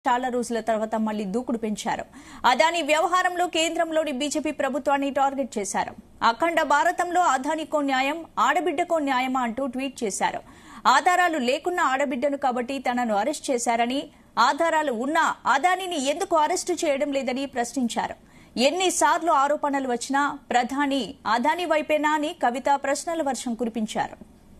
చాలా రోజుల తర్వాత మళ్లీ దూకుడు పెంచారు. అదానీ వ్యవహారంలో కేంద్రంలోని బీజేపీ ప్రభుత్వాన్ని టార్గెట్ చేశారు. అఖండ భారతంలో అదానీకో న్యాయం, ఆడబిడ్డకో న్యాయమా అంటూ ట్వీట్ చేశారు. ఆధారాలు లేకున్న ఆడబిడ్డను కాబట్టి తనను అరెస్ట్ చేశారని, ఆధారాలు ఉన్నా అదానీని ఎందుకు అరెస్టు చేయడం లేదని ప్రశ్నించారు. ఎన్నిసార్లు ఆరోపణలు వచ్చినా ప్రధాని అదానీ వైపేనా అని కవిత ప్రశ్నల వర్షం కురిపించారు.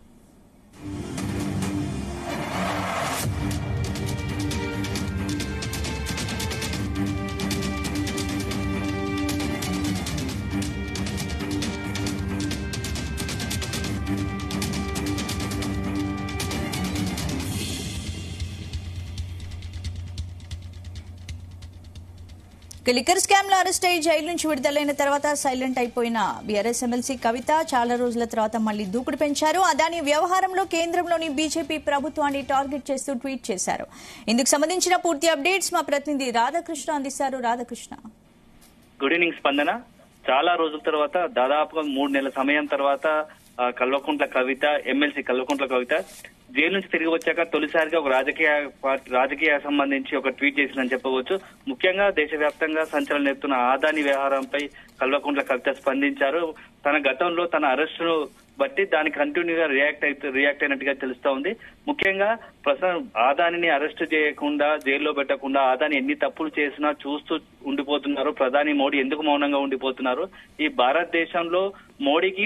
లిక్కర్ స్కామ్ లో అరెస్ట్ అయ్యి జైలు నుంచి విడుదలైన తర్వాత సైలెంట్ అయిపోయిన బీఆర్ఎస్ ఎమ్మెల్సీ కవిత చాలా రోజుల తర్వాత మళ్లీ దూకుడు పెంచారు. అదానీ వ్యవహారంలో కేంద్రంలోని బీజేపీ ప్రభుత్వాన్ని టార్గెట్ చేస్తూ ట్వీట్ చేశారు. ఇందుకు సంబంధించిన పూర్తి అప్డేట్స్ మా ప్రతినిధి రాధాకృష్ణ అందిస్తారు. Radhakrishna, good evening. స్పందన, చాలా రోజుల తర్వాత దాదాపుగా 3 నెలల సమయం తర్వాత కల్వకుంట్ల కవిత, ఎమ్మెల్సీ కల్వకుంట్ల కవిత జైలు నుంచి తిరిగి వచ్చాక తొలిసారిగా ఒక రాజకీయ సంబంధించి ఒక ట్వీట్ చేసిందని చెప్పవచ్చు. ముఖ్యంగా దేశవ్యాప్తంగా సంచలనం ఎత్తున్న అదానీ వ్యవహారంపై కల్వకుంట్ల కవిత స్పందించారు. తన గతంలో తన అరెస్టును బట్టి దానికి కంటిన్యూగా రియాక్ట్ అయినట్టుగా తెలుస్తా ఉంది. ముఖ్యంగా ప్రస్తుతం అదానీని అరెస్టు చేయకుండా, జైల్లో పెట్టకుండా అదానీ ఎన్ని తప్పులు చేసినా చూస్తూ ఉండిపోతున్నారు. ప్రధాని మోడీ ఎందుకు మౌనంగా ఉండిపోతున్నారు? ఈ భారతదేశంలో మోడీకి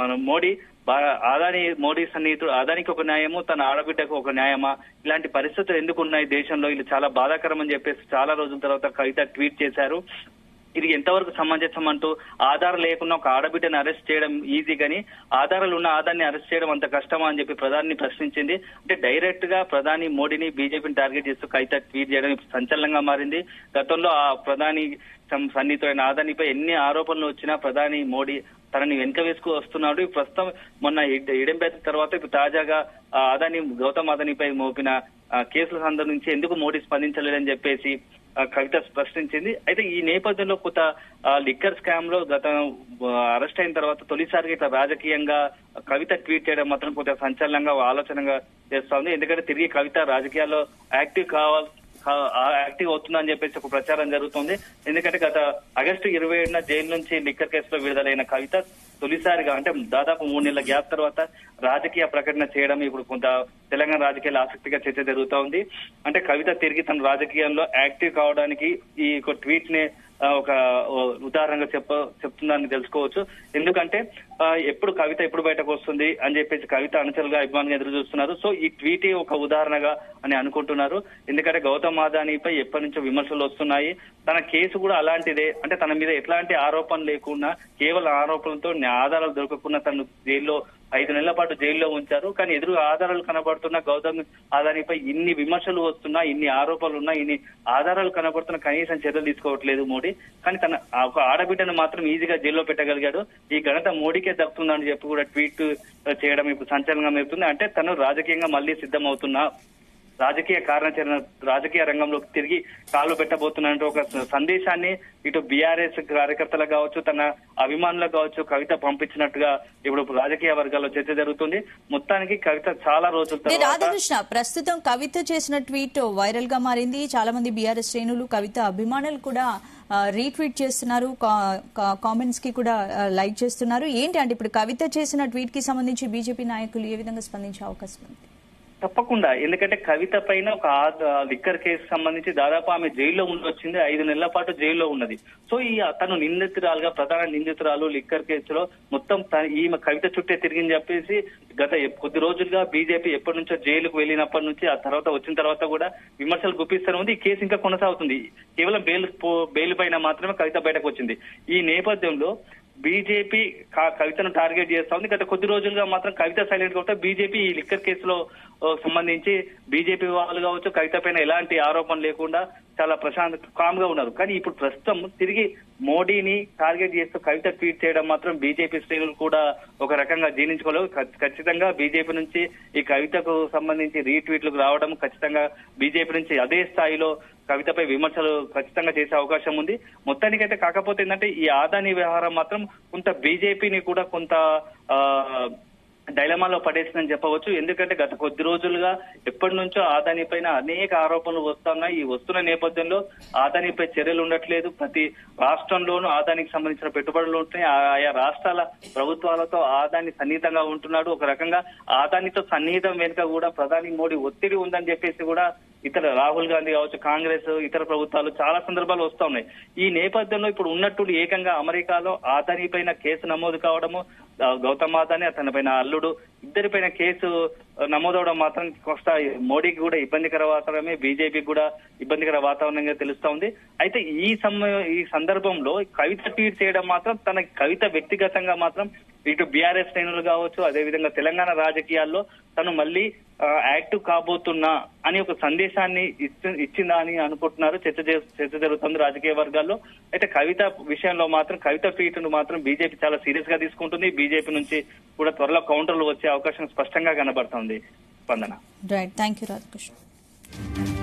మోడీ సన్నిహితుడు అదానికి ఒక న్యాయము, తన ఆడబిడ్డకు ఒక న్యాయమా? ఇలాంటి పరిస్థితులు ఎందుకు ఉన్నాయి దేశంలో? ఇది చాలా బాధాకరం అని చెప్పేసి చాలా రోజుల తర్వాత కవిత ట్వీట్ చేశారు. ఇది ఎంతవరకు సమంజసం అంటూ ఆధారం లేకుండా ఒక ఆడబిడ్డని అరెస్ట్ చేయడం ఈజీ, కానీ ఆధారాలు ఉన్న ఆధార్ని అరెస్ట్ చేయడం అంత కష్టమా అని చెప్పి ప్రధాని ప్రశ్నించింది. అంటే డైరెక్ట్ గా ప్రధాని మోడీని, బీజేపీని టార్గెట్ చేస్తూ కవిత ట్వీట్ చేయడం సంచలనంగా మారింది. గతంలో ఆ ప్రధాని సన్నిహితుడైన అదానీపై ఎన్ని ఆరోపణలు వచ్చినా ప్రధాని మోడీ తనని వెనుక వేసుకు వస్తున్నాడు. ప్రస్తుతం మొన్న ఇడంబెత్త తర్వాత ఇప్పుడు తాజాగా గౌతమ్ అదానీపై మోపిన కేసుల సందర్భించి ఎందుకు మోడీ స్పందించలేదని చెప్పేసి కవిత ప్రశ్నించింది. అయితే ఈ నేపథ్యంలో కొత్త లిక్కర్ స్కామ్ లో అరెస్ట్ అయిన తర్వాత తొలిసారిగా ఇట్లా రాజకీయంగా కవిత ట్వీట్ చేయడం మాత్రం కొంత సంచలనంగా ఆలోచనగా చేస్తా ఉంది. ఎందుకంటే తిరిగి కవిత రాజకీయాల్లో యాక్టివ్ అవుతుందని చెప్పేసి ఒక ప్రచారం జరుగుతుంది. ఎందుకంటే గత ఆగస్టు 27న జైలు నుంచి లిక్కర్ కేసులో విడుదలైన కవిత తొలిసారిగా, అంటే దాదాపు 3 నెలల గ్యాప్ తర్వాత రాజకీయ ప్రకటన చేయడం ఇప్పుడు కొంత తెలంగాణ రాజకీయాల ఆసక్తిగా చర్చ జరుగుతూ ఉంది. అంటే కవిత తిరిగి తన రాజకీయాల్లో యాక్టివ్ కావడానికి ఈ ట్వీట్ ని ఒక ఉదాహరణగా చెప్తుందని తెలుసుకోవచ్చు. ఎందుకంటే కవిత ఎప్పుడు బయటకు వస్తుంది అని చెప్పేసి కవిత అనుచరులుగా, అభిమానులుగా ఎదురు చూస్తున్నారు. సో ఈ ట్వీట్ ఒక ఉదాహరణగా అని అనుకుంటున్నారు. ఎందుకంటే గౌతమ్ అదానీపై ఎప్పటి నుంచో విమర్శలు వస్తున్నాయి. తన కేసు కూడా అలాంటిదే. అంటే తన మీద ఎట్లాంటి ఆరోపణ లేకుండా, కేవలం ఆరోపణలతో ఆధారాలు దొరకకుండా తను జైల్లో 5 నెలల పాటు జైల్లో ఉంచారు. కానీ ఎదురు ఆధారాలు కనబడుతున్నా, గౌతమ్ అదానీపై ఇన్ని విమర్శలు వస్తున్నా, ఇన్ని ఆరోపణలు ఉన్నా, ఇన్ని ఆధారాలు కనబడుతున్నా కనీసం చర్యలు తీసుకోవట్లేదు మోడీ. కానీ తన ఒక ఆడబిడ్డను మాత్రం ఈజీగా జైల్లో పెట్టగలిగాడు. ఈ ఘనత మోడీకే దక్కుతుందని చెప్పి కూడా ట్వీట్ చేయడం ఇప్పుడు సంచలనంగా మెరుతుంది. అంటే తను రాజకీయంగా మళ్లీ సిద్ధం అవుతున్నా, రాజకీయ రంగంలోకి తిరిగి కాలు పెట్టబోతున్నట్టు ఒక సందేశాన్ని ఇటు బీఆర్ఎస్ కార్యకర్తలకు కావచ్చు, తన అభిమానులకు కావచ్చు కవిత పంపించినట్టుగా ఇప్పుడు రాజకీయ వర్గాల్లో చర్చ జరుగుతుంది. మొత్తానికి కవిత చాలా రోజుల రాధాకృష్ణ, ప్రస్తుతం కవిత చేసిన ట్వీట్ వైరల్ గా మారింది. చాలా మంది బీఆర్ఎస్ శ్రేణులు, కవిత అభిమానులు కూడా రీట్వీట్ చేస్తున్నారు, కామెంట్స్ కి కూడా లైక్ చేస్తున్నారు. ఏంటి అంటే ఇప్పుడు కవిత చేసిన ట్వీట్ కి సంబంధించి బీజేపీ నాయకులు ఏ విధంగా స్పందించే అవకాశం ఉంది? తప్పకుండా. ఎందుకంటే కవిత పైన ఒక లిక్కర్ కేసు సంబంధించి దాదాపు ఆమె జైల్లో ఉండొచ్చింది. 5 నెలల పాటు జైల్లో ఉన్నది. సో తను నిందితురాలుగా, ప్రధాన నిందితురాలు లిక్కర్ కేసులో మొత్తం ఈమె కవిత చుట్టే తిరిగింది చెప్పేసి గత కొద్ది రోజులుగా బీజేపీ ఎప్పటి నుంచో జైలుకు వెళ్ళినప్పటి నుంచి, ఆ తర్వాత వచ్చిన తర్వాత కూడా విమర్శలు గుప్పిస్తూనే ఉంది. ఈ కేసు ఇంకా కొనసాగుతుంది. కేవలం బెయిల్ పైన మాత్రమే కవిత బయటకు వచ్చింది. ఈ నేపథ్యంలో బీజేపీ కవితను టార్గెట్ చేస్తా ఉంది. గత కొద్ది రోజులుగా మాత్రం కవిత సైలెంట్ గా బీజేపీ ఈ లిక్కర్ కేసులో సంబంధించి బీజేపీ వాళ్ళు కావచ్చు కవిత పైన ఎలాంటి ఆరోపణ లేకుండా చాలా కామ్ గా ఉన్నారు. కానీ ఇప్పుడు ప్రస్తుతం తిరిగి మోడీని టార్గెట్ చేస్తూ కవిత ట్వీట్ చేయడం మాత్రం బీజేపీ శ్రేణులు కూడా ఒక రకంగా జీర్ణించుకోలేవు. ఖచ్చితంగా బీజేపీ నుంచి ఈ కవితకు సంబంధించి రీట్వీట్లకు రావడం, ఖచ్చితంగా బీజేపీ నుంచి అదే స్థాయిలో కవితపై విమర్శలు ఖచ్చితంగా చేసే అవకాశం ఉంది. మొత్తానికైతే కాకపోతే ఏంటంటే ఈ అదానీ వ్యవహారం మాత్రం కొంత బీజేపీని కూడా కొంత డైలమాలో పడేసిందని చెప్పవచ్చు. ఎందుకంటే గత కొద్ది రోజులుగా ఎప్పటి నుంచో ఆదాని పైన అనేక ఆరోపణలు వస్తున్నాయి. ఈ వస్తున్న నేపథ్యంలో ఆదానిపై చర్యలు ఉండట్లేదు. ప్రతి రాష్ట్రంలోనూ ఆదానికి సంబంధించిన పెట్టుబడులు ఉంటున్నాయి. ఆయా రాష్ట్రాల ప్రభుత్వాలతో ఆదాని సన్నిహితంగా ఉంటున్నాడు. ఒక రకంగా ఆదానితో సన్నిహితం వెనుక కూడా ప్రధాని మోడీ ఒత్తిడి ఉందని చెప్పేసి కూడా ఇతర రాహుల్ గాంధీ కావచ్చు, కాంగ్రెస్, ఇతర ప్రభుత్వాలు చాలా సందర్భాలు వస్తా ఉన్నాయి. ఈ నేపథ్యంలో ఇప్పుడు ఉన్నట్టు ఏకంగా అమెరికాలో ఆదాని పైన కేసు నమోదు కావడము, గౌతమ్ అదాని అతని పైన అల్లుడు ఇద్దరిపైన కేసు నమోదవడం మాత్రం కొంత మోడీకి కూడా ఇబ్బందికర వాతావరణమే, బీజేపీకి కూడా ఇబ్బందికర వాతావరణంగా తెలుస్తా ఉంది. అయితే ఈ సందర్భంలో కవిత ట్వీట్ చేయడం మాత్రం తన కవిత వ్యక్తిగతంగా మాత్రం ఇటు బీఆర్ఎస్ శ్రేణులు కావచ్చు, అదేవిధంగా తెలంగాణ రాజకీయాల్లో తను మళ్ళీ యాక్టివ్ కాబోతున్నా అని ఒక సందేశాన్ని ఇచ్చిందా అని అనుకుంటున్నారు. చర్చ జరుగుతుంది రాజకీయ వర్గాల్లో. అయితే కవిత విషయంలో మాత్రం కవిత ట్వీట్ ను మాత్రం బీజేపీ చాలా సీరియస్ గా తీసుకుంటుంది. బీజేపీ నుంచి కూడా త్వరలో కౌంటర్లు వచ్చే అవకాశం స్పష్టంగా కనబడుతోంది. Spandana. Right, thank you Radhakrishna.